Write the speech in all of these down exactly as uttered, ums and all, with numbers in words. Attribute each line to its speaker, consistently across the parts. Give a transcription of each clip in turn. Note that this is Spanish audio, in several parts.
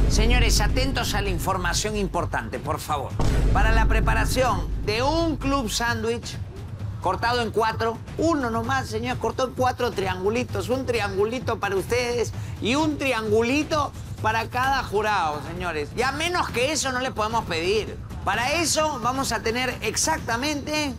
Speaker 1: Señores, atentos a la información importante, por favor. Para la preparación de un club sándwich cortado en cuatro, uno nomás, señor, cortó en cuatro triangulitos. Un triangulito para ustedes y un triangulito para cada jurado, señores. Ya menos que eso no le podemos pedir. Para eso vamos a tener exactamente...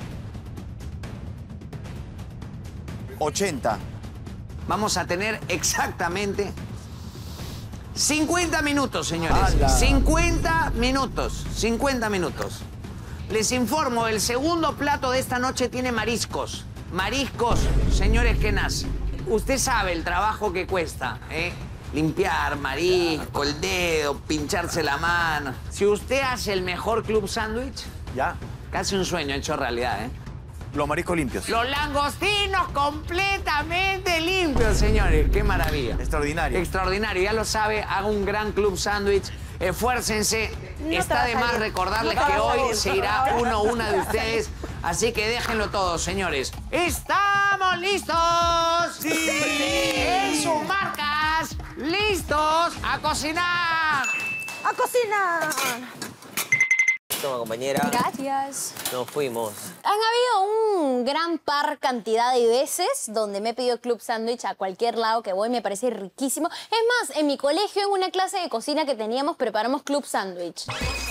Speaker 2: ochenta.
Speaker 1: Vamos a tener exactamente... cincuenta minutos, señores.
Speaker 2: ¡Hala!
Speaker 1: cincuenta minutos. cincuenta minutos. Les informo, el segundo plato de esta noche tiene mariscos. Mariscos, señores Kenaz. Usted sabe el trabajo que cuesta, ¿eh? Limpiar marisco, el dedo, pincharse la mano. Si usted hace el mejor club sándwich,
Speaker 2: ¿Ya?
Speaker 1: casi un sueño hecho realidad, ¿eh?
Speaker 2: Los mariscos limpios.
Speaker 1: Los langostinos completamente limpios, señores. ¡Qué maravilla!
Speaker 2: Extraordinario.
Speaker 1: Extraordinario. Ya lo sabe, haga un gran club sándwich. Esfuércense.
Speaker 3: No
Speaker 1: Está
Speaker 3: te
Speaker 1: de
Speaker 3: va a
Speaker 1: más
Speaker 3: salir.
Speaker 1: recordarles
Speaker 3: No te
Speaker 1: que
Speaker 3: va a
Speaker 1: hoy
Speaker 3: salir.
Speaker 1: se irá uno a una de ustedes. Así que déjenlo todo, señores. ¡Estamos listos! ¡Sí! En sus marcas, listos a cocinar.
Speaker 3: ¡A cocinar!
Speaker 4: Toma, compañera.
Speaker 5: Gracias.
Speaker 4: Nos fuimos.
Speaker 5: Han habido un gran par cantidad de veces donde me he pedido club sándwich a cualquier lado que voy, me parece riquísimo. Es más, en mi colegio, en una clase de cocina que teníamos, preparamos club sándwich.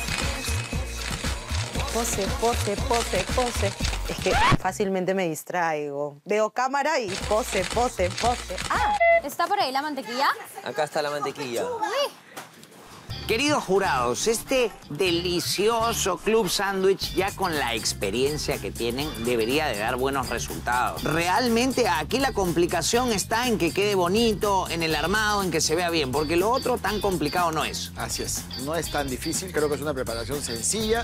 Speaker 3: Pose, pose, pose, pose. Es que fácilmente me distraigo. Veo cámara y pose, pose, pose.
Speaker 5: Ah, ¿está por ahí la mantequilla?
Speaker 4: Acá está la mantequilla.
Speaker 5: Uy.
Speaker 1: Queridos jurados, este delicioso club sándwich, ya con la experiencia que tienen, debería de dar buenos resultados. Realmente aquí la complicación está en que quede bonito, en el armado, en que se vea bien, porque lo otro tan complicado no es.
Speaker 6: Así es, no es tan difícil, creo que es una preparación sencilla,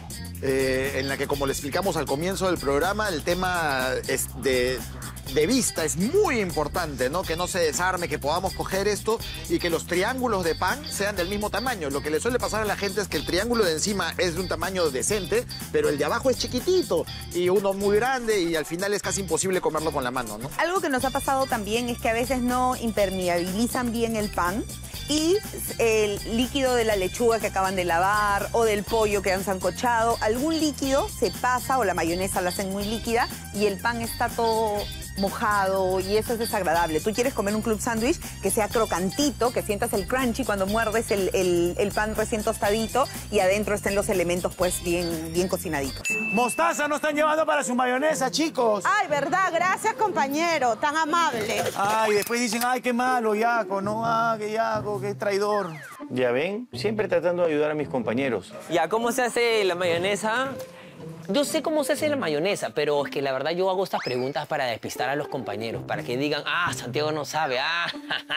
Speaker 6: eh, en la que, como le explicamos al comienzo del programa, el tema es de, de vista es muy importante, ¿no? Que no se desarme, que podamos coger esto y que los triángulos de pan sean del mismo tamaño. Lo que le suele pasar a la gente es que el triángulo de encima es de un tamaño decente, pero el de abajo es chiquitito y uno muy grande y al final es casi imposible comerlo con la mano, ¿no?
Speaker 3: Algo que nos ha pasado también es que a veces no impermeabilizan bien el pan y el líquido de la lechuga que acaban de lavar o del pollo que han sancochado, algún líquido se pasa o la mayonesa la hacen muy líquida y el pan está todo mojado y eso es desagradable. Tú quieres comer un club sándwich que sea crocantito, que sientas el crunchy cuando muerdes el, el, el pan recién tostadito y adentro estén los elementos pues bien, bien cocinaditos.
Speaker 2: Mostaza no están llevando para su mayonesa, chicos.
Speaker 3: Ay, verdad, gracias compañero, tan amable.
Speaker 2: Ay, después dicen, ay, qué malo, Yaco, no, ah, qué Yaco, qué traidor.
Speaker 7: Ya ven, siempre tratando de ayudar a mis compañeros.
Speaker 4: Ya, ¿cómo se hace la mayonesa? Yo sé cómo se hace la mayonesa, pero es que la verdad yo hago estas preguntas para despistar a los compañeros, para que digan, ah, Santiago no sabe, ah,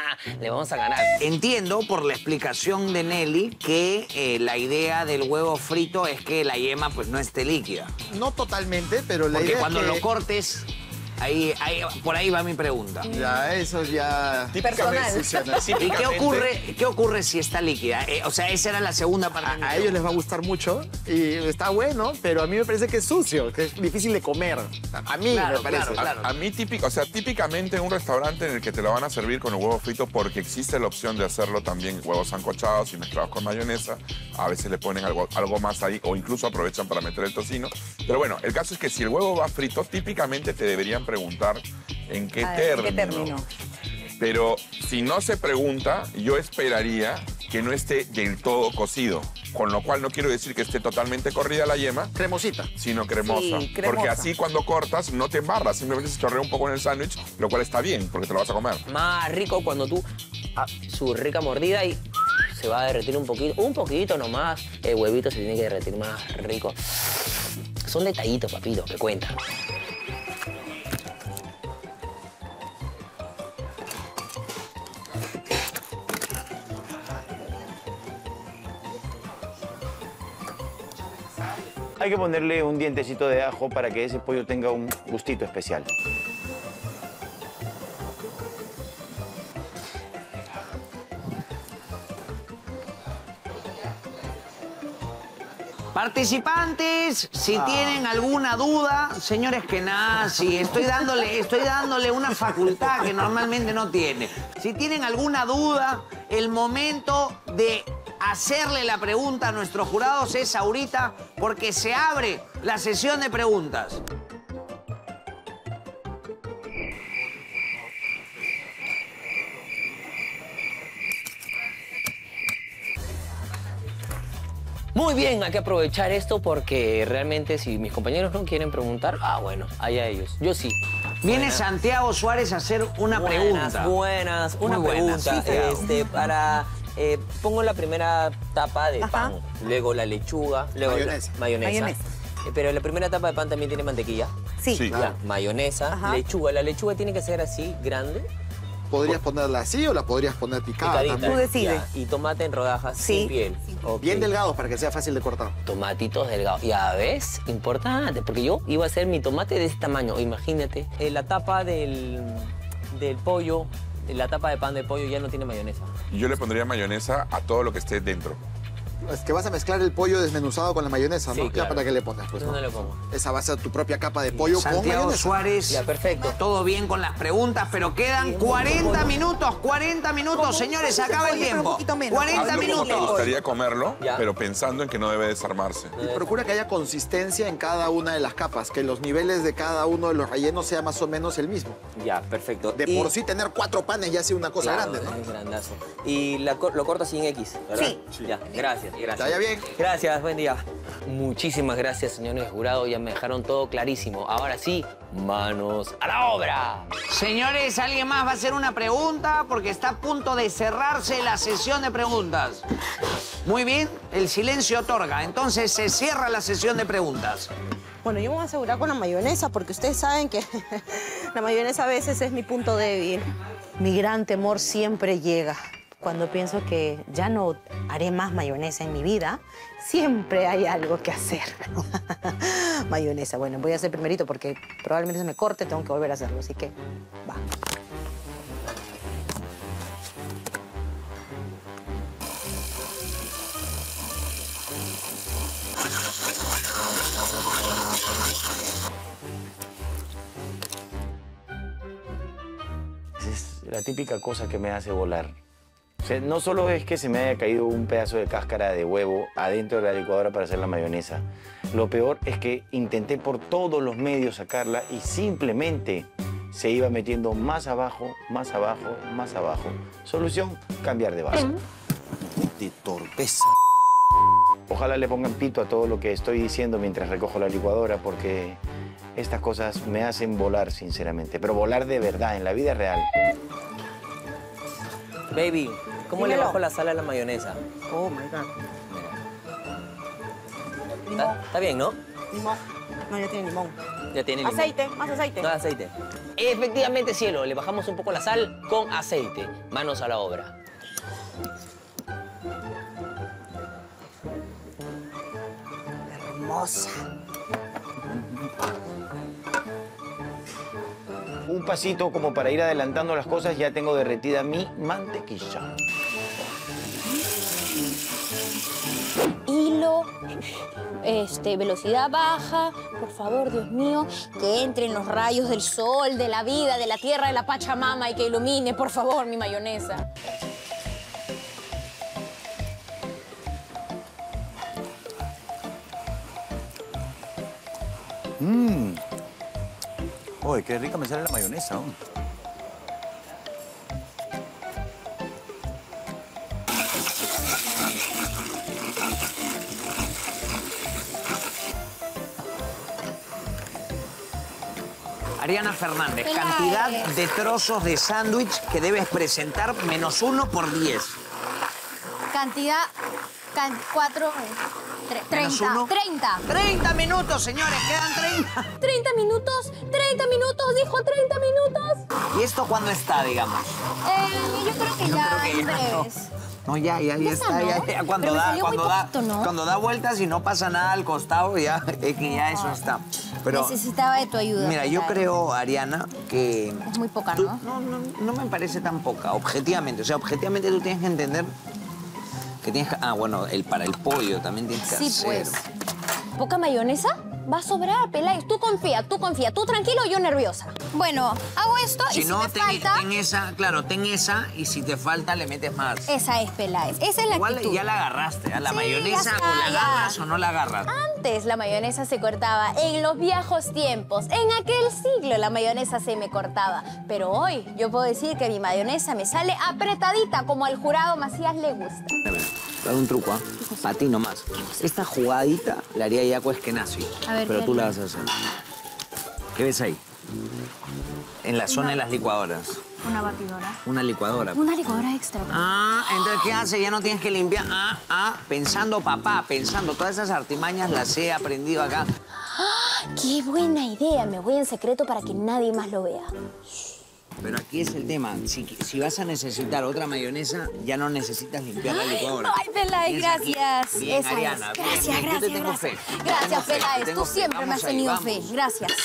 Speaker 4: le vamos a ganar.
Speaker 1: Entiendo por la explicación de Nelly que eh, la idea del huevo frito es que la yema pues no esté líquida.
Speaker 6: No totalmente, pero la
Speaker 1: Porque
Speaker 6: idea
Speaker 1: cuando
Speaker 6: es que...
Speaker 1: lo cortes, ahí, ahí, por ahí va mi pregunta.
Speaker 6: Ya, eso ya...
Speaker 3: Personal.
Speaker 6: funciona.
Speaker 1: ¿Y qué ocurre, qué ocurre si está líquida? Eh, o sea, esa era la segunda parte. de mi
Speaker 6: A, a ellos les va a gustar mucho y está bueno, pero a mí me parece que es sucio, que es difícil de comer. A, a mí
Speaker 1: Claro,
Speaker 6: me parece.
Speaker 1: claro, claro.
Speaker 8: A mí, típico, o sea, típicamente en un restaurante en el que te lo van a servir con el huevo frito porque existe la opción de hacerlo también huevos sancochados y mezclados con mayonesa. A veces le ponen algo, algo más ahí o incluso aprovechan para meter el tocino. Pero bueno, el caso es que si el huevo va frito, típicamente te deberían preguntar en qué
Speaker 3: A ver,
Speaker 8: término.
Speaker 3: ¿en qué término?
Speaker 8: Pero si no se pregunta, yo esperaría que no esté del todo cocido. Con lo cual no quiero decir que esté totalmente corrida la yema,
Speaker 6: Cremosita.
Speaker 8: sino cremosa.
Speaker 3: Sí, cremosa.
Speaker 8: Porque así cuando cortas no te embarras, simplemente se chorrea un poco en el sándwich, lo cual está bien, porque te lo vas a comer.
Speaker 4: Más rico cuando tú, ah, su rica mordida y se va a derretir un poquito, un poquito nomás. El huevito se tiene que derretir más rico. Son detallitos, papito, que cuentan.
Speaker 7: Hay que ponerle un dientecito de ajo para que ese pollo tenga un gustito especial.
Speaker 1: Participantes, si
Speaker 2: Ah.
Speaker 1: tienen alguna duda, señores que nada, si estoy dándole, estoy dándole una facultad que normalmente no tiene. Si tienen alguna duda, el momento de hacerle la pregunta a nuestros jurados es ahorita, porque se abre la sesión de preguntas.
Speaker 4: Muy bien, hay que aprovechar esto porque realmente si mis compañeros no quieren preguntar, ah, bueno, allá ellos. Yo sí.
Speaker 1: Viene
Speaker 4: Buenas.
Speaker 1: Santiago Suárez a hacer una
Speaker 4: buenas,
Speaker 1: pregunta.
Speaker 4: Buenas, una
Speaker 1: Muy buenas,
Speaker 4: pregunta.
Speaker 1: sí, Santiago.
Speaker 4: este, para, eh, pongo la primera tapa de
Speaker 3: Ajá.
Speaker 4: pan, luego la lechuga, luego
Speaker 6: Mayonesa.
Speaker 4: la mayonesa.
Speaker 3: Mayonesa.
Speaker 4: Eh, pero la primera tapa de pan también tiene mantequilla.
Speaker 3: Sí.
Speaker 8: Sí.
Speaker 4: Ya, mayonesa,
Speaker 3: Ajá.
Speaker 4: lechuga. La lechuga tiene que ser así, grande,
Speaker 6: ¿Podrías ponerla así o la podrías poner picada
Speaker 4: picadita.
Speaker 6: también?
Speaker 3: Tú decides.
Speaker 4: Ya, y tomate en rodajas
Speaker 3: Sí.
Speaker 4: sin piel. Ok.
Speaker 6: Bien delgados para que sea fácil de cortar.
Speaker 4: Tomatitos delgados. Ya ves, importante, porque yo iba a hacer mi tomate de este tamaño, imagínate. Eh, la tapa del, del pollo, la tapa de pan de pollo ya no tiene mayonesa.
Speaker 8: Yo le pondría mayonesa a todo lo que esté dentro.
Speaker 6: Es que vas a mezclar el pollo desmenuzado con la mayonesa,
Speaker 4: Sí,
Speaker 6: ¿no?
Speaker 4: claro.
Speaker 6: ¿Para qué le pones? Pues,
Speaker 4: No,
Speaker 6: ¿no?
Speaker 4: no le pongo.
Speaker 6: Esa va a ser tu propia capa de pollo con
Speaker 1: Santiago
Speaker 6: mayonesa.
Speaker 1: Suárez.
Speaker 4: Ya, perfecto.
Speaker 1: Todo bien con las preguntas, pero quedan cuarenta minutos, cuarenta minutos, señores, se acaba el
Speaker 3: Oye, pero un
Speaker 1: tiempo.
Speaker 3: poquito menos.
Speaker 1: cuarenta
Speaker 8: Hazlo como te
Speaker 1: minutos.
Speaker 8: gustaría comerlo,
Speaker 4: Ya.
Speaker 8: pero pensando en que no debe desarmarse.
Speaker 6: Y procura que haya consistencia en cada una de las capas, que los niveles de cada uno de los rellenos sea más o menos el mismo.
Speaker 4: Ya, perfecto.
Speaker 6: De
Speaker 4: Y-
Speaker 6: por sí tener cuatro panes ya sea una cosa
Speaker 4: Claro,
Speaker 6: grande, ¿no?
Speaker 4: Es grandazo. Y la co- lo cortas sin X, ¿verdad?
Speaker 3: Sí.
Speaker 4: Ya, gracias, gracias.
Speaker 6: Que vaya bien.
Speaker 4: Gracias, buen día. Muchísimas gracias, señores jurados. Ya me dejaron todo clarísimo. Ahora sí, manos a la obra.
Speaker 1: Señores, ¿alguien más va a hacer una pregunta? Porque está a punto de cerrarse la sesión de preguntas. Muy bien, el silencio otorga. Entonces se cierra la sesión de preguntas.
Speaker 9: Bueno, yo me voy a asegurar con la mayonesa porque ustedes saben que la mayonesa a veces es mi punto débil. Mi gran temor siempre llega. Cuando pienso que ya no haré más mayonesa en mi vida, siempre hay algo que hacer. Mayonesa, bueno, voy a hacer primerito porque probablemente se me corte, tengo que volver a hacerlo, así que va.
Speaker 7: Es la típica cosa que me hace volar. O sea, no solo es que se me haya caído un pedazo de cáscara de huevo adentro de la licuadora para hacer la mayonesa. Lo peor es que intenté por todos los medios sacarla y simplemente se iba metiendo más abajo, más abajo, más abajo. Solución, cambiar de vaso.
Speaker 6: De torpeza.
Speaker 7: Ojalá le pongan pito a todo lo que estoy diciendo mientras recojo la licuadora porque estas cosas me hacen volar, sinceramente. Pero volar de verdad, en la vida real.
Speaker 4: Baby, ¿cómo le
Speaker 9: Dímelo.
Speaker 4: bajo la sal a la mayonesa?
Speaker 9: Oh, my God.
Speaker 4: ¿Está, está bien, no?
Speaker 9: Limón. No, ya tiene limón.
Speaker 4: Ya tiene limón.
Speaker 9: Aceite, más aceite.
Speaker 4: No, aceite. Efectivamente, cielo, le bajamos un poco la sal con aceite. Manos a la obra.
Speaker 9: Hermosa.
Speaker 7: Un pasito como para ir adelantando las cosas, ya tengo derretida mi mantequilla.
Speaker 5: Hilo, este, velocidad baja, por favor, Dios mío, que entren los rayos del sol, de la vida, de la tierra, de la Pachamama y que ilumine, por favor, mi mayonesa.
Speaker 2: Mmm. Oye, qué rica me sale la mayonesa, ¿no?
Speaker 1: Ariana Fernández,
Speaker 5: Feliz.
Speaker 1: cantidad de trozos de sándwich que debes presentar menos uno por diez.
Speaker 5: Cantidad, can- cuatro, tre-
Speaker 1: Menos
Speaker 5: treinta,
Speaker 1: uno.
Speaker 5: treinta.
Speaker 1: treinta minutos, señores, quedan treinta.
Speaker 5: treinta minutos, treinta minutos, dijo treinta minutos.
Speaker 1: ¿Y esto cuándo está, digamos?
Speaker 5: Eh, yo creo que
Speaker 1: Yo
Speaker 5: ya
Speaker 1: creo que
Speaker 5: en
Speaker 1: ya no.
Speaker 5: breves.
Speaker 1: No, ya, ya, ya
Speaker 5: Ya
Speaker 1: está,
Speaker 5: está,
Speaker 1: ya,
Speaker 5: ¿no?
Speaker 1: ya. Cuando
Speaker 5: Pero me
Speaker 1: da,
Speaker 5: salió muy
Speaker 1: cuando da,
Speaker 5: poquito, ¿no?
Speaker 1: cuando da vueltas y no pasa nada al costado, ya, es que ya eso está. Pero,
Speaker 5: Necesitaba de tu ayuda.
Speaker 1: mira, yo
Speaker 5: Pilar.
Speaker 1: creo, Ariana, que...
Speaker 5: Es muy poca,
Speaker 1: tú-
Speaker 5: ¿no?
Speaker 1: no, no, no me parece tan poca, objetivamente. O sea, objetivamente tú tienes que entender que tienes que... Ah, bueno, el, para el pollo también tienes que
Speaker 5: Sí,
Speaker 1: hacer.
Speaker 5: pues. ¿Poca mayonesa? va a sobrar, Peláez. Tú confía, tú confía. Tú tranquilo, yo nerviosa. Bueno, hago esto
Speaker 1: Si
Speaker 5: y si
Speaker 1: no,
Speaker 5: me
Speaker 1: ten,
Speaker 5: falta...
Speaker 1: ten esa, claro, ten esa y si te falta le metes más.
Speaker 5: Esa es, Peláez. Esa es la
Speaker 1: Igual
Speaker 5: actitud.
Speaker 1: ya la agarraste, ¿a la
Speaker 5: Sí,
Speaker 1: mayonesa
Speaker 5: ya está,
Speaker 1: o la
Speaker 5: ya.
Speaker 1: agarras o no la agarras?
Speaker 5: Antes la mayonesa se cortaba en los viejos tiempos. En aquel siglo la mayonesa se me cortaba. Pero hoy yo puedo decir que mi mayonesa me sale apretadita como al jurado Macías le gusta.
Speaker 1: A ver, dame un truco, ¿ah? Para ti nomás. Esta jugadita la haría Yaco Eskenazi.
Speaker 5: A ver,
Speaker 1: pero
Speaker 5: ¿qué
Speaker 1: tú la
Speaker 5: haría?
Speaker 1: vas a hacer. ¿Qué ves ahí? En la zona de las licuadoras.
Speaker 5: Una batidora.
Speaker 1: Una licuadora.
Speaker 5: Una licuadora extra.
Speaker 1: Ah, entonces, ¿qué hace? Ya no tienes que limpiar. Ah, ah, pensando, papá, pensando. Todas esas artimañas las he aprendido acá.
Speaker 5: ¡Ah! ¡Qué buena idea! Me voy en secreto para que nadie más lo vea.
Speaker 1: Pero aquí es el tema. Si, si vas a necesitar otra mayonesa, ya no necesitas limpiar la licuadora.
Speaker 5: Ay, Peláez,
Speaker 1: Piensa aquí.
Speaker 5: gracias.
Speaker 1: Bien,
Speaker 5: Esa es.
Speaker 1: Ariana. bien,
Speaker 5: Gracias,
Speaker 1: bien. Yo te
Speaker 5: gracias,
Speaker 1: tengo
Speaker 5: gracias.
Speaker 1: fe.
Speaker 5: Gracias,
Speaker 1: Tengo fe,
Speaker 5: Peláez.
Speaker 1: tengo
Speaker 5: Tú
Speaker 1: fe.
Speaker 5: siempre me
Speaker 1: Vamos
Speaker 5: has
Speaker 1: ahí,
Speaker 5: tenido
Speaker 1: vamos.
Speaker 5: fe. Gracias.